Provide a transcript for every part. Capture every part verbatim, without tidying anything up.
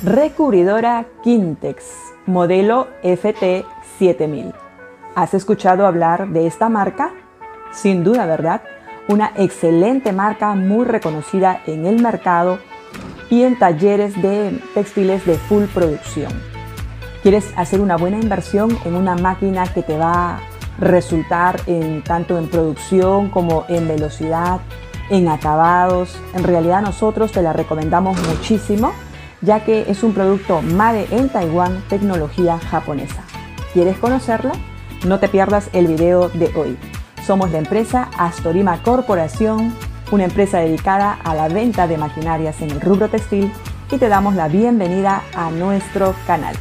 Recubridora Kintex, modelo F T siete mil. ¿Has escuchado hablar de esta marca? Sin duda, ¿verdad? Una excelente marca muy reconocida en el mercado y en talleres de textiles de full producción. ¿Quieres hacer una buena inversión en una máquina que te va a resultar en, tanto en producción como en velocidad, en acabados? En realidad nosotros te la recomendamos muchísimo, ya que es un producto made en Taiwán, tecnología japonesa. ¿Quieres conocerla? No te pierdas el video de hoy. Somos la empresa Astorima Corporación, una empresa dedicada a la venta de maquinarias en el rubro textil, y te damos la bienvenida a nuestro canal.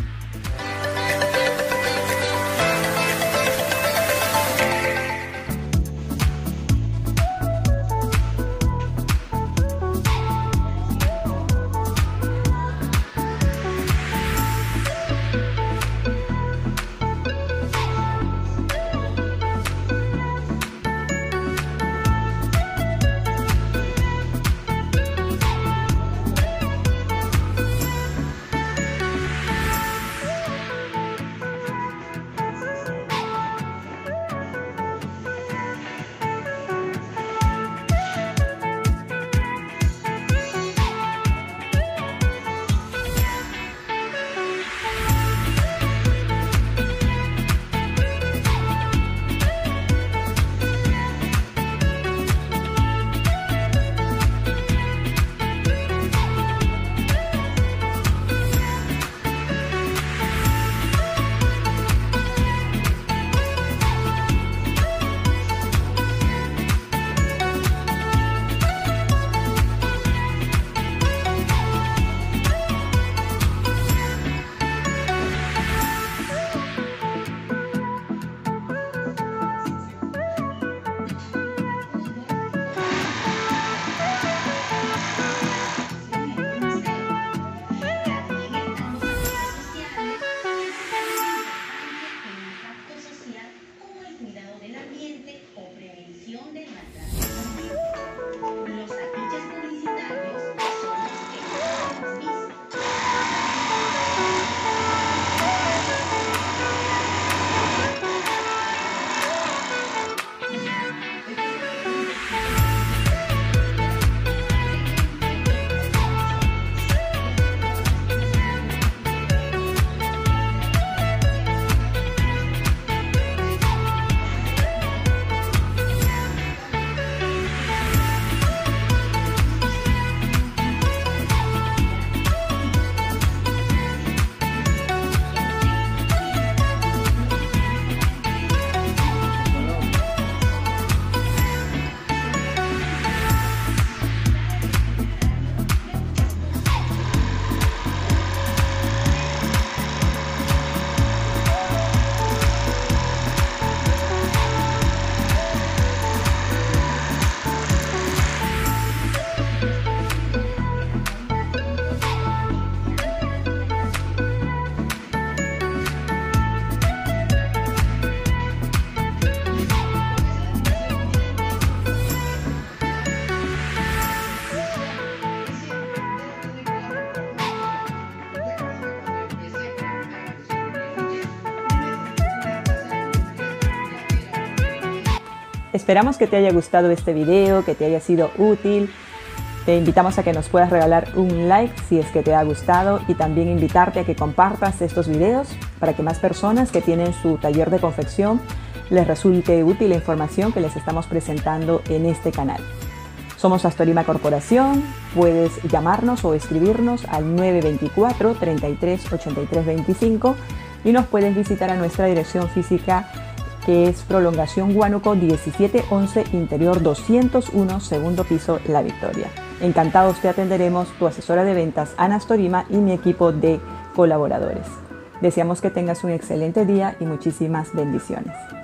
Esperamos que te haya gustado este video, que te haya sido útil. Te invitamos a que nos puedas regalar un like si es que te ha gustado, y también invitarte a que compartas estos videos para que más personas que tienen su taller de confección les resulte útil la información que les estamos presentando en este canal. Somos Astorima Corporación. Puedes llamarnos o escribirnos al nueve dos cuatro, treinta y tres, ochenta y tres veinticinco y nos puedes visitar a nuestra dirección física, que es Prolongación Huánuco diecisiete once, Interior doscientos uno, segundo piso, La Victoria. Encantados te atenderemos, tu asesora de ventas Ana Astorima y mi equipo de colaboradores. Deseamos que tengas un excelente día y muchísimas bendiciones.